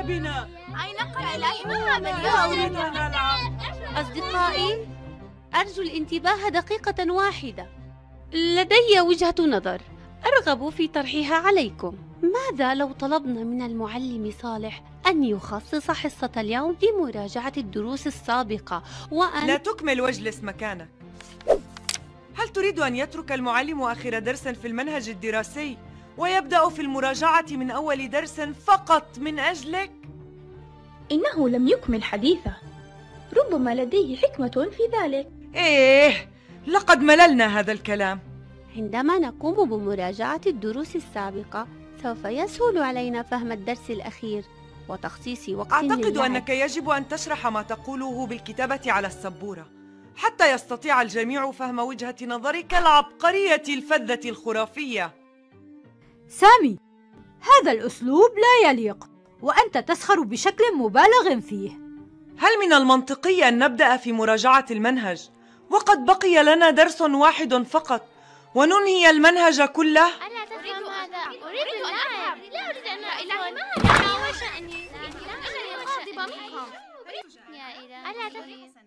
بنا. أين قلائمها لا أريد أن ألعب. أصدقائي، أرجو الانتباه دقيقة واحدة. لدي وجهة نظر أرغب في طرحها عليكم. ماذا لو طلبنا من المعلم صالح أن يخصص حصة اليوم لمراجعة الدروس السابقة لا تكمل واجلس مكانك. هل تريد أن يترك المعلم آخر درس في المنهج الدراسي ويبدأ في المراجعة من أول درس فقط من أجلك؟ إنه لم يكمل حديثه، ربما لديه حكمة في ذلك. إيه، لقد مللنا هذا الكلام. عندما نقوم بمراجعة الدروس السابقة سوف يسهل علينا فهم الدرس الأخير وتخصيص وقت أعتقد للعب. أنك يجب أن تشرح ما تقوله بالكتابة على السبورة حتى يستطيع الجميع فهم وجهة نظرك العبقرية الفذة الخرافية. سامي، هذا الأسلوب لا يليق، وأنت تسخر بشكل مبالغ فيه. هل من المنطقي أن نبدأ في مراجعة المنهج وقد بقي لنا درس واحد فقط وننهي المنهج كله؟ ألا تفهم هذا؟ أريد اللعب. لا أريد أن ألعب. أنا وشأني. أنا غاضبة منكم. يا إلهي. ألا تفهم؟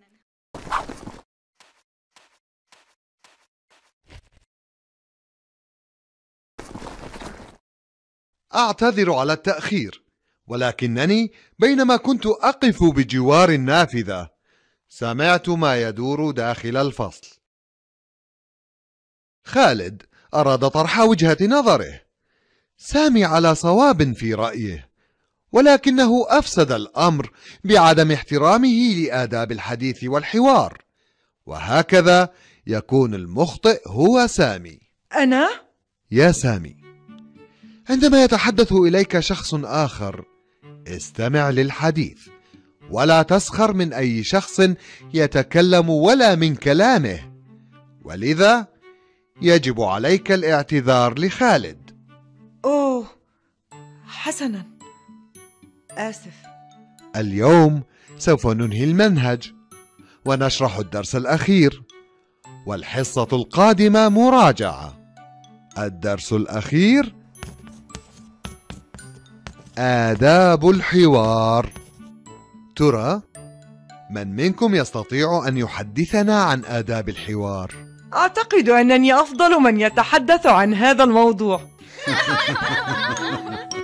أعتذر على التأخير، ولكنني بينما كنت أقف بجوار النافذة سمعت ما يدور داخل الفصل. خالد أراد طرح وجهة نظره. سامي على صواب في رأيه، ولكنه أفسد الأمر بعدم احترامه لآداب الحديث والحوار، وهكذا يكون المخطئ هو سامي. أنا؟ يا سامي، عندما يتحدث إليك شخص آخر استمع للحديث ولا تسخر من أي شخص يتكلم ولا من كلامه، ولذا يجب عليك الاعتذار لخالد. أوه، حسناً، آسف. اليوم سوف ننهي المنهج ونشرح الدرس الأخير، والحصة القادمة مراجعة. الدرس الأخير آداب الحوار. ترى من منكم يستطيع أن يحدثنا عن آداب الحوار؟ أعتقد أنني أفضل من يتحدث عن هذا الموضوع.